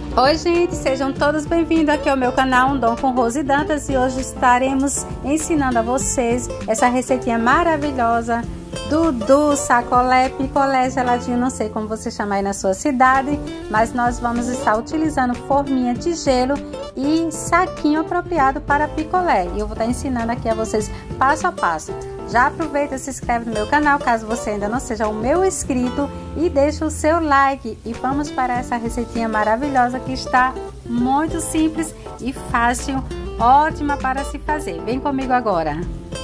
Oi gente, sejam todos bem-vindos aqui ao meu canal Um Dom com Rose Dantas e hoje estaremos ensinando a vocês essa receitinha maravilhosa do sacolé, picolé, geladinho, não sei como você chama aí na sua cidade, mas nós vamos estar utilizando forminha de gelo e saquinho apropriado para picolé e eu vou estar ensinando aqui a vocês passo a passo. Já aproveita e se inscreve no meu canal, caso você ainda não seja o meu inscrito, e deixa o seu like. E vamos para essa receitinha maravilhosa que está muito simples e fácil, ótima para se fazer. Vem comigo agora.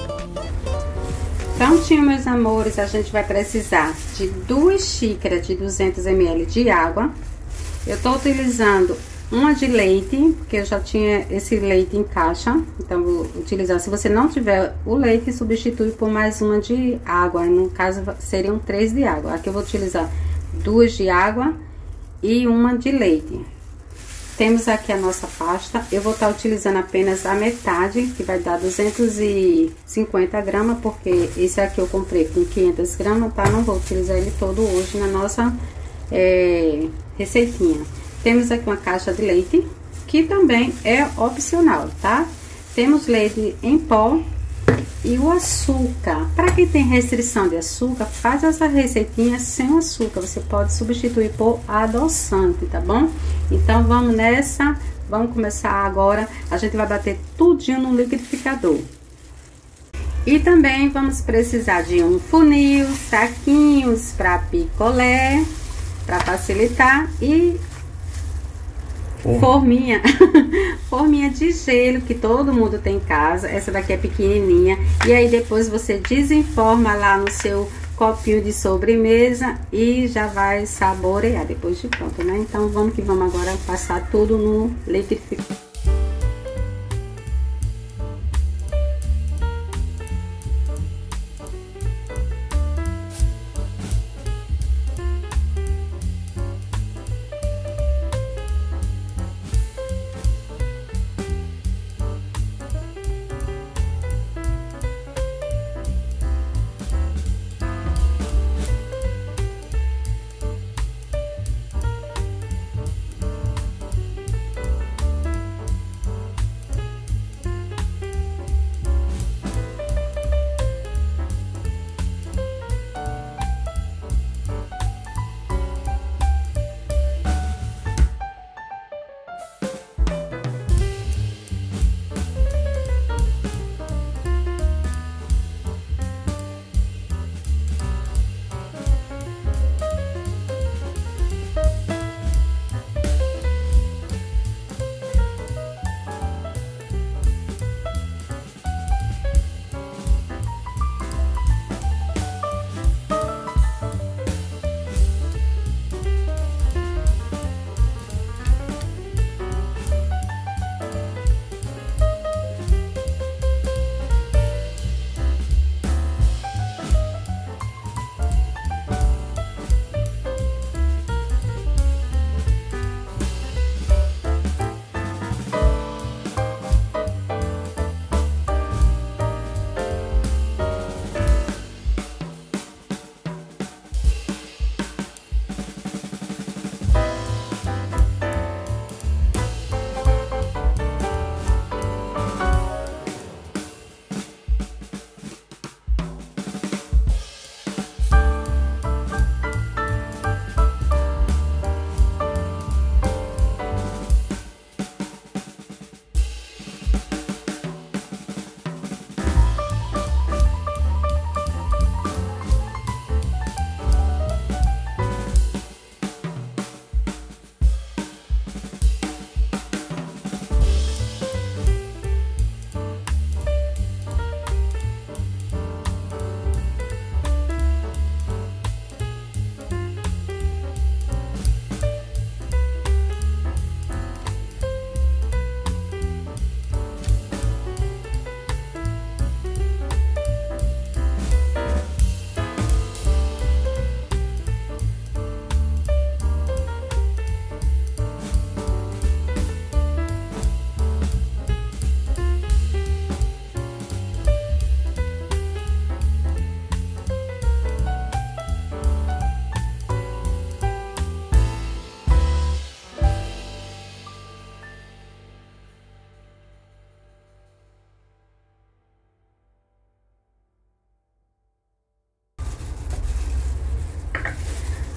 Prontinho, meus amores, a gente vai precisar de 2 xícaras de 200 ml de água. Eu estou utilizando uma de leite, porque eu já tinha esse leite em caixa, então vou utilizar. Se você não tiver o leite, substitui por mais uma de água, no caso seriam 3 de água. Aqui eu vou utilizar 2 de água e uma de leite. Temos aqui a nossa pasta, eu vou estar utilizando apenas a metade, que vai dar 250 gramas, porque esse aqui eu comprei com 500 gramas, tá? Não vou utilizar ele todo hoje na nossa receitinha. Temos aqui uma caixa de leite, que também é opcional, tá? Temos leite em pó e o açúcar. Para quem tem restrição de açúcar, faz essa receitinha sem açúcar. Você pode substituir por adoçante, tá bom? Então, vamos nessa. Vamos começar agora. A gente vai bater tudinho no liquidificador. E também vamos precisar de um funil, saquinhos para picolé, para facilitar, e forminha forminha de gelo que todo mundo tem em casa. Essa daqui é pequenininha, e aí depois você desenforma lá no seu copinho de sobremesa e já vai saborear depois de pronto, né? Então vamos que vamos agora passar tudo no liquidificador.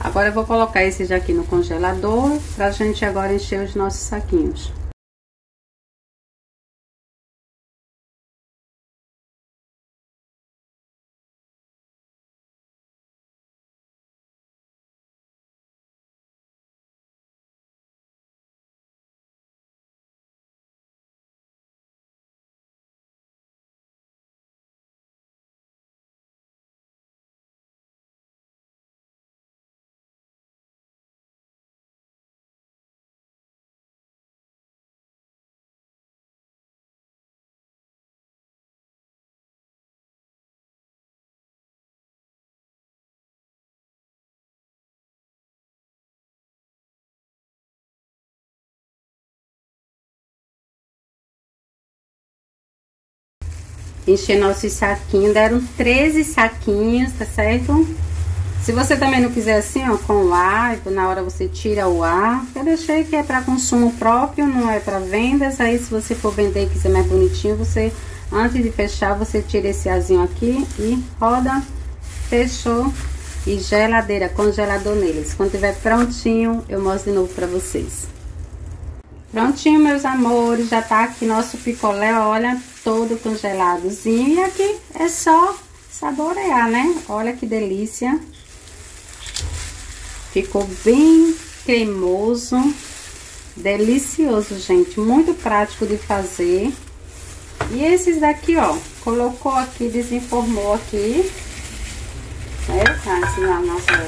Agora eu vou colocar esses aqui no congelador pra gente agora encher os nossos saquinhos. Encher nossos saquinhos, deram 13 saquinhos, tá certo? Se você também não quiser assim, ó, com o ar, na hora você tira o ar. Eu deixei que é para consumo próprio, não é para vendas. Aí se você for vender e quiser mais bonitinho, você, antes de fechar, você tira esse arzinho aqui e roda, fechou. E geladeira, congelador neles. Quando tiver prontinho, eu mostro de novo para vocês. Prontinho, meus amores, já tá aqui nosso picolé, olha, todo congeladozinho. E aqui é só saborear, né? Olha que delícia. Ficou bem cremoso, delicioso, gente. Muito prático de fazer. E esses daqui, ó, colocou aqui, desenformou aqui. Né? Tá ensinando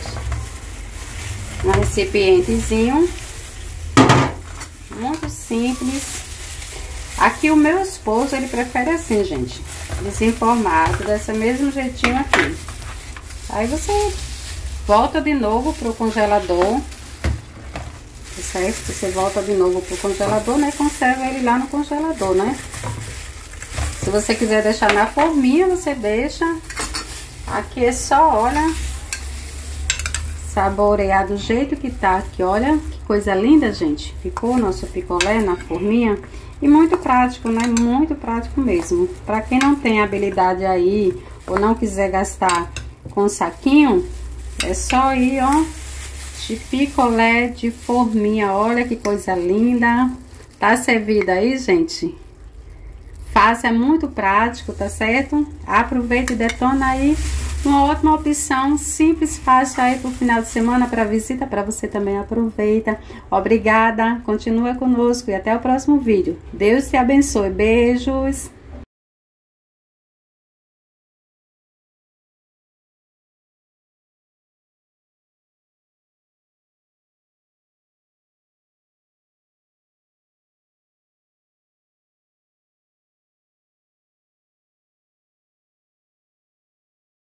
um recipientezinho. Muito simples. Aqui o meu esposo, ele prefere assim, gente, desenformado, desse mesmo jeitinho aqui. Aí você volta de novo pro congelador, certo? Você volta de novo pro congelador, né? Conserva ele lá no congelador, né? Se você quiser deixar na forminha, você deixa. Aqui é só, olha, saborear do jeito que tá aqui, olha. Coisa linda, gente. Ficou o nosso picolé na forminha. E muito prático, né? Muito prático mesmo. Pra quem não tem habilidade aí, ou não quiser gastar com saquinho, é só ir, ó, de picolé de forminha. Olha que coisa linda. Tá servida aí, gente? Fácil, é muito prático, tá certo? Aproveita e detona aí. Uma ótima opção, simples, fácil aí pro final de semana, para visita, para você também aproveita. Obrigada, continua conosco e até o próximo vídeo. Deus te abençoe, beijos!